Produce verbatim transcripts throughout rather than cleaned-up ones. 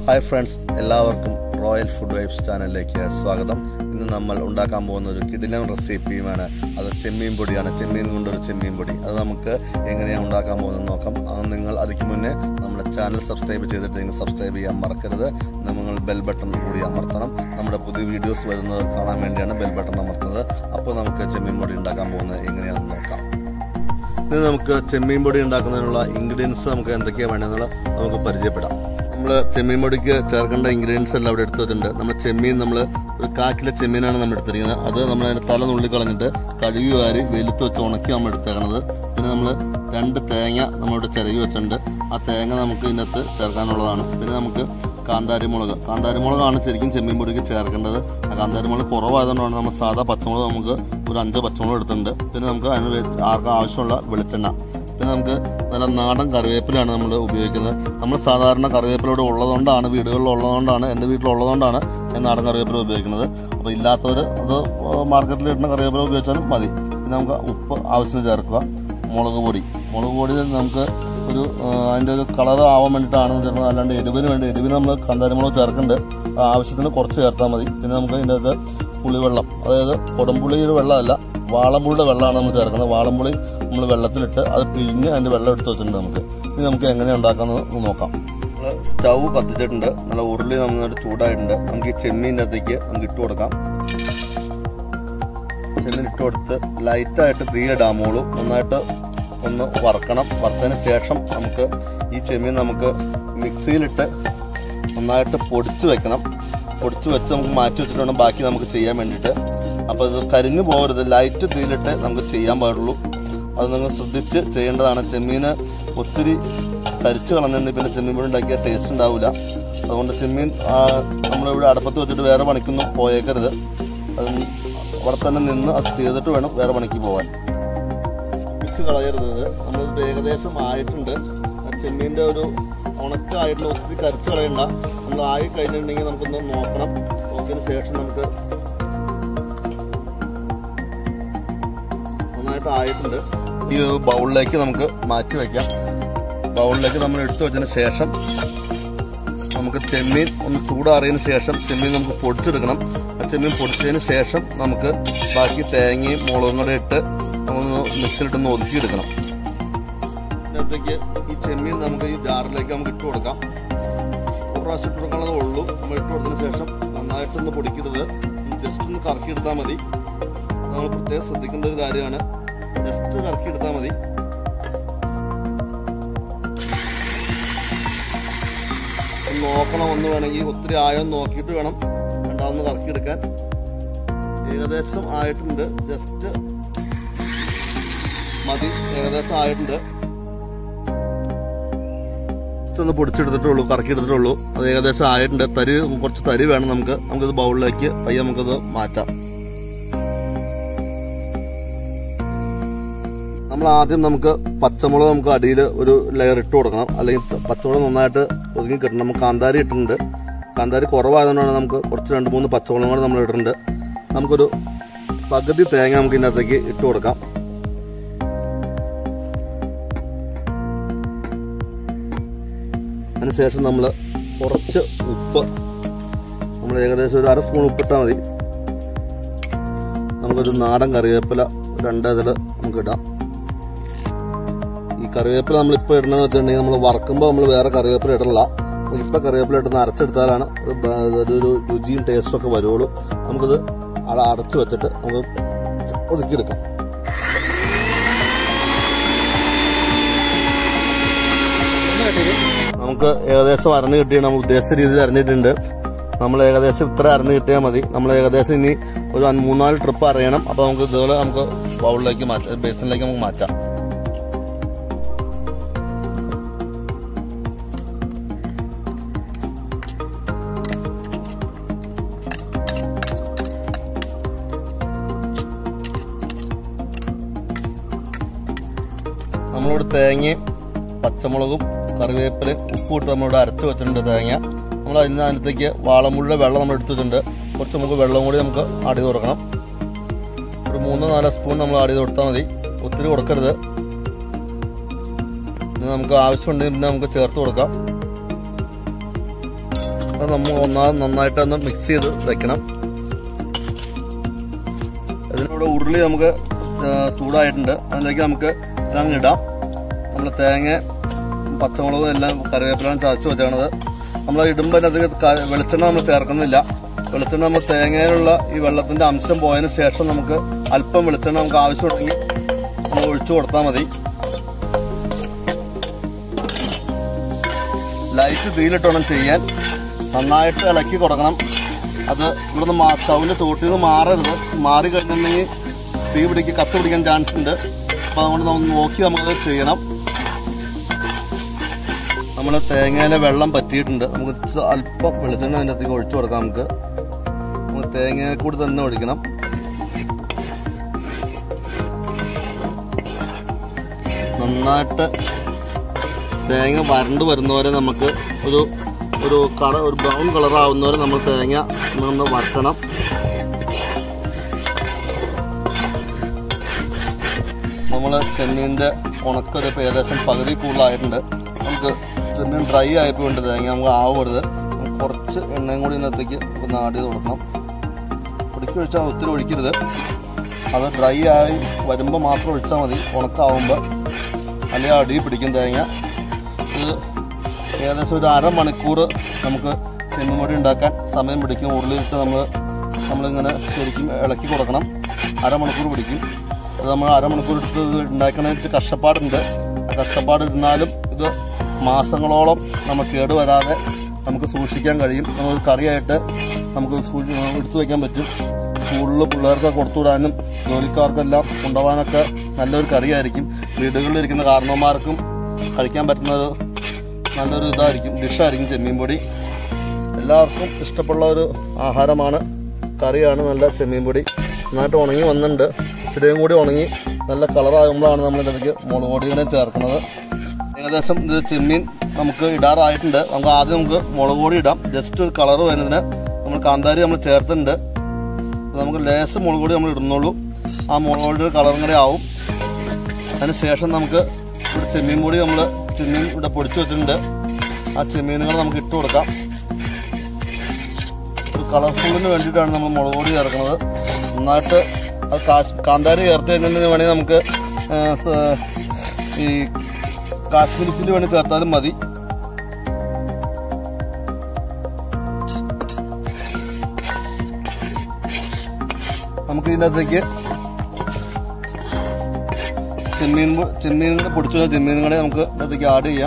Hi friends, എല്ലാവർക്കും royal food vibes ചാനലിലേക്ക് സ്വാഗതം. ഇന്ന് നമ്മൾ ഉണ്ടാക്കാൻ പോകുന്ന ഒരു കിടിലൻ റെസിപ്പിയുമാണ്. അത് ചെമ്മീൻ പൊടിയാണ്. ചെമ്മീൻ കൊണ്ടൊരു ചെമ്മീൻ പൊടി. അത് നമുക്ക് എങ്ങനെയാണ് ഉണ്ടാക്കാൻ പോകുന്നത് നോക്കാം. അത് നിങ്ങൾ അതിന് മുന്നേ നമ്മുടെ ചാനൽ സബ്സ്ക്രൈബ് ചെയ്തിട്ട് നിങ്ങൾ സബ്സ്ക്രൈബ് ചെയ്യാൻ മറക്കരുത്. നിങ്ങൾ ബെൽ ബട്ടൺ കൂടി അമർത്തണം. നമ്മുടെ പുതിയ വീഡിയോസ് വരുന്നത് കാണാൻ വേണ്ടിയാണ് ബെൽ ബട്ടൺ അമർത്തുന്നത്. അപ്പോൾ നമുക്ക് ചെമ്മീൻ പൊടി ഉണ്ടാക്കാൻ പോകുന്നത് എങ്ങനെയാണെന്ന് നോക്കാം. ഇത് നമുക്ക് ചെമ്മീൻ പൊടി ഉണ്ടാക്കുന്നതിനുള്ള ഇൻഗ്രീഡിയൻസ് നമുക്ക് എന്തൊക്കെയാണ് വേണ്ടതെന്നുള്ള നമുക്ക് പരിചയപ്പെടാം. നമ്മൾ ചെമ്മീൻ പൊടിക്ക് ചേർക്കേണ്ട ഇൻഗ്രീഡിയൻസ് എല്ലാം അവിടെ എടുത്ത് വെച്ചിട്ടുണ്ട്. നമ്മൾ ചെമ്മീൻ നമ്മൾ ഒരു കാ കിലോ ചെമ്മീനാണ് നമ്മൾ എടുത്തിരിക്കുന്നത്. അത് നമ്മൾ അതിൻ്റെ തല നുള്ളി കളഞ്ഞിട്ട് കഴുകി വാരി വെയിലത്ത് വെച്ച് ഉണക്കി നമ്മൾ എടുത്തേക്കണത്. പിന്നെ നമ്മൾ രണ്ട് തേങ്ങ നമ്മളിവിടെ ചിരകി വെച്ചിട്ടുണ്ട്. ആ തേങ്ങ നമുക്ക് ഇതിനകത്ത് ചേർക്കാനുള്ളതാണ്. പിന്നെ നമുക്ക് കാന്താരിമുളക് കാന്താരിമുളകാണ് ശരിക്കും ചെമ്മീൻ പൊടിക്ക് ചേർക്കേണ്ടത്. ആ കാന്താരിമുളക് കുറവായതുകൊണ്ടാണ് നമ്മൾ സാധാ പച്ചമുളക് നമുക്ക് ഒരു അഞ്ച് പച്ചമുളക് എടുത്തിട്ടുണ്ട്. പിന്നെ നമുക്ക് അതിന് ആർക്കും ആവശ്യമുള്ള വെളിച്ചെണ്ണ, പിന്നെ നമുക്ക് നല്ല നാടൻ കറിവേപ്പിലാണ് നമ്മൾ ഉപയോഗിക്കുന്നത്. നമ്മൾ സാധാരണ കറിവേപ്പിലൂടെ ഉള്ളതുകൊണ്ടാണ്, വീടുകളിൽ ഉള്ളതുകൊണ്ടാണ്, എൻ്റെ വീട്ടിലുള്ളതുകൊണ്ടാണ് ഞാൻ നാടൻ കറിവേപ്പില ഉപയോഗിക്കുന്നത്. അപ്പോൾ ഇല്ലാത്തവർ അത് മാർക്കറ്റിൽ ഇടുന്ന കറിവേപ്പില ഉപയോഗിച്ചാലും മതി. പിന്നെ നമുക്ക് ഉപ്പ് ആവശ്യത്തിന് ചേർക്കുക. മുളക് പൊടി മുളക് പൊടി നമുക്ക് ഒരു അതിൻ്റെ ഒരു കളർ ആവാൻ വേണ്ടിയിട്ടാണ് ചേർക്കുന്നത്. അല്ലാണ്ട് എരിവിന് വേണ്ടി എരിവിന് നമ്മൾ കാന്താരിമുളക് ചേർക്കുന്നുണ്ട്. ആവശ്യത്തിന് കുറച്ച് ചേർത്താൽ മതി. പിന്നെ നമുക്ക് ഇതിൻ്റെ അകത്ത് പുളിവെള്ളം, അതായത് കൊടുമ്പുളിയുടെ വെള്ളമല്ല, വാളമ്പുളിയുടെ വെള്ളമാണ് നമ്മൾ ചേർക്കുന്നത്. വാളമ്പുളി നമ്മൾ വെള്ളത്തിലിട്ട് അത് പിഴിഞ്ഞ് അതിൻ്റെ വെള്ളം എടുത്ത് വെച്ചിട്ടുണ്ട്. നമുക്ക് ഇനി നമുക്ക് എങ്ങനെ ഉണ്ടാക്കാമെന്ന് നോക്കാം. നമ്മൾ സ്റ്റൗ കത്തിച്ചിട്ടുണ്ട്. നല്ല ഉരുളി നന്നായിട്ട് ചൂടായിട്ടുണ്ട്. നമുക്ക് ഈ ചെമ്മീൻ്റെ അകത്തേക്ക് നമുക്ക് ഇട്ട് കൊടുക്കാം. ചെമ്മീൻ ഇട്ട് കൊടുത്ത് ലൈറ്റായിട്ട് തീയിലിടാമോളൂ. നന്നായിട്ട് ഒന്ന് വറക്കണം. വറുത്തതിന് ശേഷം നമുക്ക് ഈ ചെമ്മീൻ നമുക്ക് മിക്സിയിലിട്ട് നന്നായിട്ട് പൊടിച്ച് വെക്കണം. പൊടിച്ച് വെച്ച് നമുക്ക് മാറ്റി വെച്ചിട്ട് വേണം ബാക്കി നമുക്ക് ചെയ്യാൻ വേണ്ടിയിട്ട്. അപ്പോൾ ഇത് കരിഞ്ഞു പോകരുത്. ലൈറ്റ് തീയിലിട്ട് നമുക്ക് ചെയ്യാൻ പാടുള്ളൂ. അത് നിങ്ങൾ ശ്രദ്ധിച്ച് ചെയ്യേണ്ടതാണ്. ചെമ്മീന് ഒത്തിരി കരിച്ച് കളഞ്ഞിട്ടുണ്ടെങ്കിൽ പിന്നെ ചെമ്മീൻ പൊടി ഉണ്ടാക്കിയാൽ ടേസ്റ്റ് ഉണ്ടാവില്ല. അതുകൊണ്ട് ചെമ്മീൻ നമ്മളിവിടെ അടുപ്പത്ത് വെച്ചിട്ട് വേറെ പണിക്കൊന്നും പോയേക്കരുത്. അത് അവിടെ തന്നെ നിന്ന് അത് ചെയ്തിട്ട് വേണം വേറെ പണിക്ക് പോകാൻ. മിക്സ് കളയരുത്. നമ്മളിത് ഏകദേശം ആയിട്ടുണ്ട്. ചെമ്മീൻ്റെ ഒരു ഉണക്കായിട്ടുള്ള ഒത്തിരി കരിച്ച് കളയണ്ട. നമ്മൾ ആയി കഴിഞ്ഞിട്ടുണ്ടെങ്കിൽ നമുക്കൊന്ന് നോക്കണം. നോക്കിയതിന് ശേഷം നമുക്ക് നന്നായിട്ട് ആയിട്ടുണ്ട്. ഈ ബൗളിലേക്ക് നമുക്ക് മാറ്റി വയ്ക്കാം. ബൗളിലേക്ക് നമ്മൾ എടുത്തു വെച്ചതിന് ശേഷം നമുക്ക് ചെമ്മീൻ ഒന്ന് ചൂടാറിയതിന് ശേഷം ചെമ്മീൻ നമുക്ക് പൊടിച്ചെടുക്കണം. ആ ചെമ്മീൻ പൊടിച്ചതിന് ശേഷം നമുക്ക് ബാക്കി തേങ്ങയും മുളകും കൂടെ ഇട്ട് ഒന്ന് മിക്സിയിലിട്ടൊന്ന് ഒതുക്കിയെടുക്കണം. ഇതിനകത്തേക്ക് ഈ ചെമ്മീൻ നമുക്ക് ഈ ജാറിലേക്ക് നമുക്ക് ഇട്ട് കൊടുക്കാം. ഒരു പ്രാവശ്യം ഇട്ട് കൊടുക്കാനുള്ളതേ ഉള്ളൂ. നമ്മൾ ഇട്ട് കൊടുത്തതിന് ശേഷം നന്നായിട്ടൊന്ന് പൊടിക്കരുത്. ജസ്റ്റ് ഒന്ന് കറക്കിയെടുത്താൽ മതി. നമ്മൾ പ്രത്യേകം ശ്രദ്ധിക്കേണ്ട ഒരു കാര്യമാണ്. ജസ്റ്റ് കറക്കിയെടുത്താൽ മതി. നോക്കണം, ഒന്ന് വേണമെങ്കിൽ ഒത്തിരി ആയോ നോക്കിയിട്ട് വേണം രണ്ടാമതൊന്ന് കറക്കിയെടുക്കാൻ. ഏകദേശം ആയിട്ടുണ്ട്. ജസ്റ്റ് മതി, ഏകദേശം ആയിട്ടുണ്ട്. ജസ്റ്റ് ഒന്ന് പൊടിച്ചെടുത്തിട്ടുള്ളൂ, കറക്കിയെടുത്തിട്ടുള്ളൂ. അത് ഏകദേശം ആയിട്ടുണ്ട്. തരി കുറച്ച് തരി വേണം നമുക്ക്. നമുക്കിത് ബൗളിലേക്ക് പയ്യെ നമുക്കത് മാറ്റാം. നമ്മൾ ആദ്യം നമുക്ക് പച്ചമുളക് നമുക്ക് അടിയിൽ ഒരു ലെയർ ഇട്ട് കൊടുക്കണം. അല്ലെങ്കിൽ പച്ചമുളക് നന്നായിട്ട് ഒതുങ്ങി കിട്ടണം. നമുക്ക് കാന്താരി ഇട്ടിട്ടുണ്ട്. കാന്താരി കുറവായതുകൊണ്ടാണ് നമുക്ക് കുറച്ച് രണ്ട് മൂന്ന് പച്ചമുളകും കൂടെ നമ്മൾ ഇട്ടിട്ടുണ്ട്. നമുക്കൊരു പകുതി തേങ്ങ നമുക്ക് ഇതിനകത്തേക്ക് ഇട്ട് കൊടുക്കാം. അതിനുശേഷം നമ്മൾ കുറച്ച് ഉപ്പ്, നമ്മൾ ഏകദേശം ഒരു അര സ്പൂൺ ഉപ്പിട്ടാൽ മതി. നമുക്കൊരു നാടൻ കറിവേപ്പില രണ്ടതിൽ നമുക്ക് ഇടാം. ഈ കറിവേപ്പില നമ്മളിപ്പോൾ ഇടണമെന്ന് വെച്ചിട്ടുണ്ടെങ്കിൽ നമ്മൾ വറക്കുമ്പോൾ നമ്മൾ വേറെ കറിവേപ്പില ഇടണില്ല. ഇപ്പം കറിവേപ്പില ഇട്ടുന്ന അരച്ചെടുത്താലാണ് ഒരു രുചിയും ടേസ്റ്റും ഒക്കെ വരുള്ളൂ. നമുക്കിത് അവിടെ അടച്ചു വെച്ചിട്ട് നമുക്ക് ഒതുക്കിയെടുക്കാം. നമുക്ക് ഏകദേശം അരഞ്ഞ് കിട്ടിയാണ്. നമ്മൾ ഉദ്ദേശിച്ച രീതിയിൽ അരഞ്ഞിട്ടുണ്ട്. നമ്മൾ ഏകദേശം ഇത്ര അരഞ്ഞ് കിട്ടിയാൽ മതി. നമ്മൾ ഏകദേശം ഇനി ഒരു മൂന്നാല് ട്രിപ്പ് അറിയണം. അപ്പോൾ നമുക്ക് ഇതുപോലെ നമുക്ക് ബൗളിലേക്ക് മാറ്റാം, ബേസിനിലേക്ക് നമുക്ക് മാറ്റാം. നമ്മളിവിടെ തേങ്ങയും പച്ചമുളകും കറിവേപ്പിലയും ഉപ്പും ഇട്ട് നമ്മളിവിടെ അരച്ച് വെച്ചിട്ടുണ്ട് തേങ്ങ. നമ്മൾ അതിന് അതിനകത്തേക്ക് വാളമ്പുള്ളിയുടെ വെള്ളം നമ്മൾ എടുത്ത് വെച്ചിട്ടുണ്ട്. കുറച്ച് നമുക്ക് വെള്ളം കൂടി നമുക്ക് ആഡ് ചെയ്ത് കൊടുക്കണം. ഒരു മൂന്നോ നാലോ സ്പൂൺ നമ്മൾ ആഡ് ചെയ്ത് കൊടുത്താൽ മതി. ഒത്തിരി കൊടുക്കരുത്. പിന്നെ നമുക്ക് ആവശ്യമുണ്ടെങ്കിൽ പിന്നെ നമുക്ക് ചേർത്ത് കൊടുക്കാം. അത് നമ്മൾ ഒന്നാമത് നന്നായിട്ടൊന്ന് മിക്സ് ചെയ്ത് വെക്കണം. ഇതിലൂടെ ഉരുളി നമുക്ക് ചൂടായിട്ടുണ്ട്. അതിലേക്ക് നമുക്ക് ഇതങ്ങ് ഇടാം. നമ്മൾ തേങ്ങ, പച്ചമുളകും എല്ലാം കറിവേപ്പിലാണ് ചതച്ച് വെച്ചത്. നമ്മൾ ഇടുമ്പോൾ അതിനകത്ത് വെളിച്ചെണ്ണ നമ്മൾ ചേർക്കുന്നില്ല. വെളിച്ചെണ്ണ നമ്മൾ തേങ്ങയിലുള്ള ഈ വെള്ളത്തിൻ്റെ അംശം പോയതിന് ശേഷം നമുക്ക് അല്പം വെളിച്ചെണ്ണ നമുക്ക് ആവശ്യമുണ്ടെങ്കിൽ നമ്മൾ ഒഴിച്ചു കൊടുത്താൽ മതി. ലൈറ്റ് തീയിലിട്ട് വേണം ചെയ്യാൻ. നന്നായിട്ട് ഇളക്കി കൊടുക്കണം. അത് ഇവിടുന്ന് മാ സ്റ്റൗവിൻ്റെ തോട്ടിൽ നിന്ന് മാറരുത്. മാറി കഴിഞ്ഞിട്ടുണ്ടെങ്കിൽ തീ പിടിക്കുക, കത്ത് പിടിക്കാൻ ചാൻസ് ഉണ്ട്. അപ്പോൾ അതുകൊണ്ട് നമ്മൾ നോക്കി നമുക്കത് ചെയ്യണം. നമ്മൾ തേങ്ങയിലെ വെള്ളം പറ്റിയിട്ടുണ്ട്. നമുക്ക് അല്പം വെളിച്ചെണ്ണ അതിൻ്റെ അകത്തേക്ക് ഒഴിച്ചു കൊടുക്കാം. നമുക്ക് നമ്മൾ തേങ്ങയെ കൂടി തന്നെ ഒഴിക്കണം. നന്നായിട്ട് തേങ്ങ വരണ്ട് വരുന്നവരെ നമുക്ക് ഒരു ഒരു കളർ ഒരു ബ്രൗൺ കളറാവുന്നവരെ നമ്മൾ തേങ്ങ ഒന്ന് വറക്കണം. നമ്മൾ ചെമ്മീൻ്റെ ഉണക്കൊരു ഏകദേശം പകുതി കൂടുതലായിട്ടുണ്ട്. നമുക്ക് ചെമ്മീൻ ഡ്രൈ ആയപ്പോഴുണ്ട് തേങ്ങ നമുക്ക് ആവരുത്. കുറച്ച് എണ്ണയും കൂടി ഇതിനകത്തേക്ക് ഒന്ന് ആഡ് ചെയ്ത് കൊടുക്കണം. ഒടുക്കി ഒഴിച്ചാൽ ഒത്തിരി ഒഴിക്കരുത്. അത് ഡ്രൈ ആയി വരുമ്പോൾ മാത്രം ഒഴിച്ചാൽ മതി. ഉണക്കാവുമ്പോൾ അല്ലെങ്കിൽ അടി പിടിക്കും തേങ്ങ. ഇത് ഏകദേശം ഒരു അരമണിക്കൂർ നമുക്ക് ചെമ്മീൻ പൊടി ഉണ്ടാക്കാൻ സമയം പിടിക്കും. ഉരുളിയിട്ട് നമ്മൾ നമ്മളിങ്ങനെ ശരിക്കും ഇളക്കി കൊടുക്കണം. അരമണിക്കൂർ പിടിക്കും. അത് നമ്മൾ അരമണിക്കൂർ എടുത്ത് ഇത് ഉണ്ടാക്കണമെന്ന് കഷ്ടപ്പാടുണ്ട്. ആ കഷ്ടപ്പാടിരുന്നാലും ഇത് മാസങ്ങളോളം നമ്മൾ കേടുവരാതെ നമുക്ക് സൂക്ഷിക്കാൻ കഴിയും. നമ്മൾ കറിയായിട്ട് നമുക്ക് എടുത്തു വയ്ക്കാൻ പറ്റും. സ്കൂളിൽ പിള്ളേർക്ക് കൊടുത്തുവിടാനും ജോലിക്കാർക്കെല്ലാം കൊണ്ടുപോകാനൊക്കെ നല്ലൊരു കറിയായിരിക്കും. വീടുകളിലിരിക്കുന്ന കാരണവന്മാർക്കും കഴിക്കാൻ പറ്റുന്നൊരു നല്ലൊരു ഇതായിരിക്കും, ഡിഷായിരിക്കും ചെമ്മീൻ പൊടി. എല്ലാവർക്കും ഇഷ്ടമുള്ള ഒരു ആഹാരമാണ്, കറിയാണ് നല്ല ചെമ്മീൻ പൊടി. നന്നായിട്ട് ഉണങ്ങി വന്നിട്ടുണ്ട്. ഇച്ചിരിയും കൂടി ഉണങ്ങി നല്ല കളറാകുമ്പോഴാണ് നമ്മൾ ഇതിലേക്ക് മുളക് പൊടികളെ ചേർക്കുന്നത്. ഏകദേശം ഇത് ചെമ്മീൻ നമുക്ക് ഇടാറായിട്ടുണ്ട്. നമുക്ക് ആദ്യം നമുക്ക് മുളക് പൊടി ഇടാം. ജസ്റ്റ് ഒരു കളർ വരുന്നതിന് നമ്മൾ കാന്താരി നമ്മൾ ചേർത്തിട്ടുണ്ട്. നമുക്ക് ലേശം മുളക് പൊടി നമ്മൾ ഇടുന്നുള്ളൂ. ആ മുളക് പൊടിയുടെ കളറും കൂടെ ആവും. അതിന് ശേഷം നമുക്ക് ഒരു ചെമ്മീൻ പൊടി നമ്മൾ ചെമ്മീൻ ഇവിടെ പൊടിച്ചു വെച്ചിട്ടുണ്ട്. ആ ചെമ്മീനുകൾ നമുക്ക് ഇട്ട് കൊടുക്കാം. ഒരു കളർഫുള്ളിന് വേണ്ടിയിട്ടാണ് നമ്മൾ മുളക് പൊടി ചേർക്കുന്നത്. നന്നായിട്ട് അത് കാശ് കാന്താരി ചേർത്ത് കഴിഞ്ഞിട്ടുണ്ടെങ്കിൽ വേണമെങ്കിൽ നമുക്ക് ഈ കാശ്മീരി ചില്ലി വേണ്ടി ചേർത്താലും മതി. നമുക്ക് ഇതിനകത്തേക്ക് ചെമ്മീൻ ചെമ്മീൻ കൂടെ പൊടിച്ചു വെച്ച ചെമ്മീൻ കൂടെ നമുക്ക് ഇതിനകത്തേക്ക് ആഡ് ചെയ്യാം.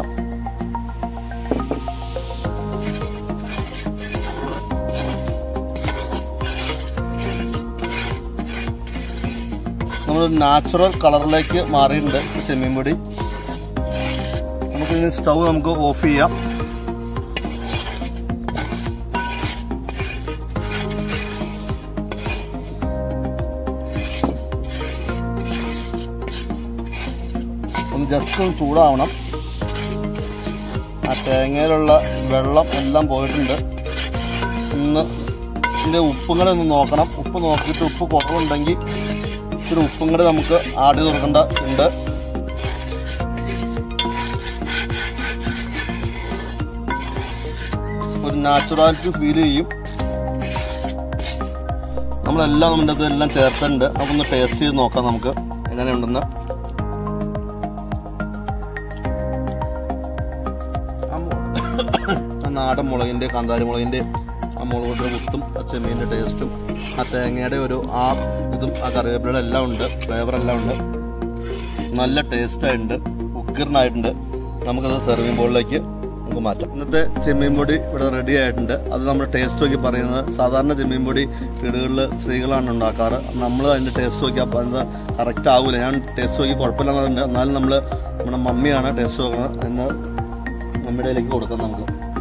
നമ്മൾ നാച്ചുറൽ കളറിലേക്ക് മാറിയിട്ടുണ്ട് ചെമ്മീൻ പൊടി. നമുക്കിതിന് സ്റ്റൗ നമുക്ക് ഓഫ് ചെയ്യാം. ഒന്ന് ജസ്റ്റ് ഒന്ന് ചൂടാവണം. ആ തേങ്ങയിലുള്ള വെള്ളം എല്ലാം പോയിട്ടുണ്ട്. ഒന്ന് ഇതിൻ്റെ ഉപ്പും കൂടെ ഒന്ന് നോക്കണം. ഉപ്പ് നോക്കിയിട്ട് ഉപ്പ് കുറവുണ്ടെങ്കിൽ ഇച്ചിരി ഉപ്പും കൂടെ നമുക്ക് ആഡ് ചെയ്ത് കൊടുക്കേണ്ട ഉണ്ട്. ഒരു നാച്ചുറാലിറ്റി ഫീൽ ചെയ്യും. നമ്മളെല്ലാം നമ്മുടെ അത് എല്ലാം ചേർത്തിട്ടുണ്ട്. നമുക്കൊന്ന് ടേസ്റ്റ് ചെയ്ത് നോക്കാം നമുക്ക് എങ്ങനെയുണ്ടെന്ന്. ആ നാടൻ മുളകിൻ്റെ കാന്താരി മുളകിൻ്റെ ആ മുളകിൻ്റെ കുത്തും ആ ചെമ്മീൻ്റെ ടേസ്റ്റും ആ തേങ്ങയുടെ ഒരു ആ ഇതും ആ കറിവേപ്പിലയുടെ എല്ലാം ഉണ്ട്, ഫ്ലേവറെല്ലാം ഉണ്ട്. നല്ല ടേസ്റ്റായിട്ടുണ്ട്, ഉക്കിറിനായിട്ടുണ്ട്. നമുക്കത് സെർവിങ് ബോളിലേക്ക് നമുക്ക് മാറ്റാം. ഇന്നത്തെ ചെമ്മീൻ പൊടി ഇവിടെ റെഡി ആയിട്ടുണ്ട്. അത് നമ്മൾ ടേസ്റ്റ് നോക്കി പറയുന്നത്. സാധാരണ ചെമ്മീൻ പൊടി വീടുകളിൽ സ്ത്രീകളാണ് ഉണ്ടാക്കാറ്. നമ്മൾ അതിൻ്റെ ടേസ്റ്റ് നോക്കി അപ്പോൾ അത് കറക്റ്റ് ആകില്ല. ഞാൻ ടേസ്റ്റ് നോക്കി കുഴപ്പമില്ലെന്നുണ്ട്. എന്നാലും നമ്മൾ നമ്മുടെ മമ്മിയാണ് ടേസ്റ്റ് നോക്കുന്നത്. അതിന് മമ്മിയുടെ ഇതിലേക്ക് കൊടുക്കാം നമുക്ക്.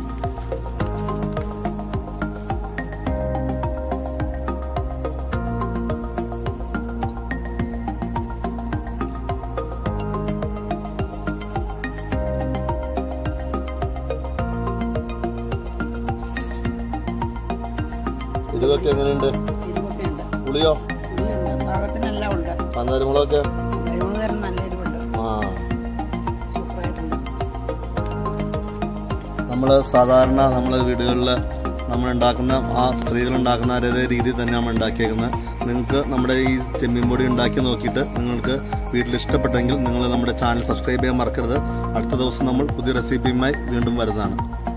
എരിവൊക്കെ എങ്ങനെയുണ്ട്? പുളിയോ? കാന്താരി മുളകൊക്കെ ആ നമ്മൾ സാധാരണ നമ്മൾ വീടുകളിൽ നമ്മൾ ഉണ്ടാക്കുന്ന ആ സ്ത്രീകൾ ഉണ്ടാക്കുന്ന അതേ രീതിയിൽ തന്നെ നമ്മൾ ഉണ്ടാക്കിയേക്കുന്നത്. നിങ്ങൾക്ക് നമ്മുടെ ഈ ചെമ്മീൻ പൊടി ഉണ്ടാക്കി നോക്കിയിട്ട് നിങ്ങൾക്ക് വീട്ടിൽ ഇഷ്ടപ്പെട്ടെങ്കിൽ നിങ്ങൾ നമ്മുടെ ചാനൽ സബ്സ്ക്രൈബ് ചെയ്യാൻ മറക്കരുത്. അടുത്ത ദിവസം നമ്മൾ പുതിയ റെസിപ്പിയുമായി വീണ്ടും വരുന്നതാണ്.